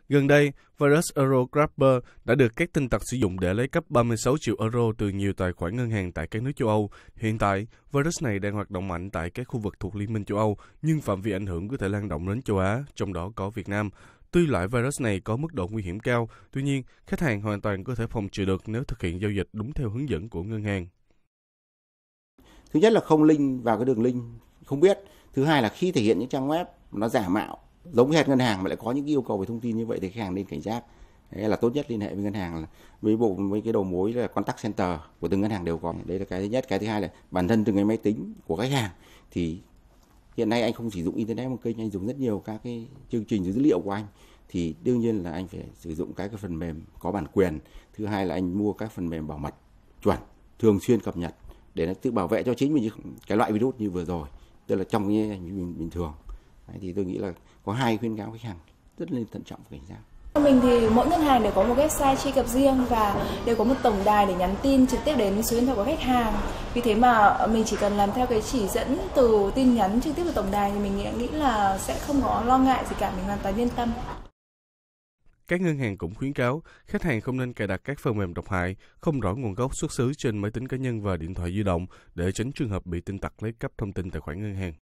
Gần đây, virus Eurograbber đã được các tin tặc sử dụng để lấy cắp 36 triệu euro từ nhiều tài khoản ngân hàng tại các nước châu Âu. Hiện tại, virus này đang hoạt động mạnh tại các khu vực thuộc Liên minh châu Âu, nhưng phạm vi ảnh hưởng có thể lan rộng đến châu Á, trong đó có Việt Nam. Tuy loại virus này có mức độ nguy hiểm cao, tuy nhiên, khách hàng hoàn toàn có thể phòng trừ được nếu thực hiện giao dịch đúng theo hướng dẫn của ngân hàng. Thứ nhất là không link vào cái đường link không biết. Thứ hai là khi thể hiện những trang web nó giả mạo, giống hệt ngân hàng mà lại có những yêu cầu về thông tin như vậy thì khách hàng nên cảnh giác. Đấy là tốt nhất liên hệ với ngân hàng, với cái đầu mối là contact center của từng ngân hàng đều có. Đấy là cái thứ nhất. Cái thứ hai là bản thân từng cái máy tính của khách hàng thì hiện nay anh không chỉ dùng internet một kênh, anh dùng rất nhiều các cái chương trình dữ liệu của anh thì đương nhiên là anh phải sử dụng cái phần mềm có bản quyền. Thứ hai là anh mua các phần mềm bảo mật chuẩn, thường xuyên cập nhật để nó tự bảo vệ cho chính mình cái loại virus như vừa rồi, tức là trong cái hành bình thường. Đấy, thì tôi nghĩ là có hai khuyến cáo khách hàng rất nên thận trọng và cảnh giác. Mình thì mỗi ngân hàng đều có một website truy cập riêng và đều có một tổng đài để nhắn tin trực tiếp đến số điện thoại của khách hàng. Vì thế mà mình chỉ cần làm theo cái chỉ dẫn từ tin nhắn trực tiếp từ tổng đài thì mình nghĩ là sẽ không có lo ngại gì cả, mình hoàn toàn yên tâm. Các ngân hàng cũng khuyến cáo khách hàng không nên cài đặt các phần mềm độc hại, không rõ nguồn gốc xuất xứ trên máy tính cá nhân và điện thoại di động để tránh trường hợp bị tin tặc lấy cắp thông tin tài khoản ngân hàng.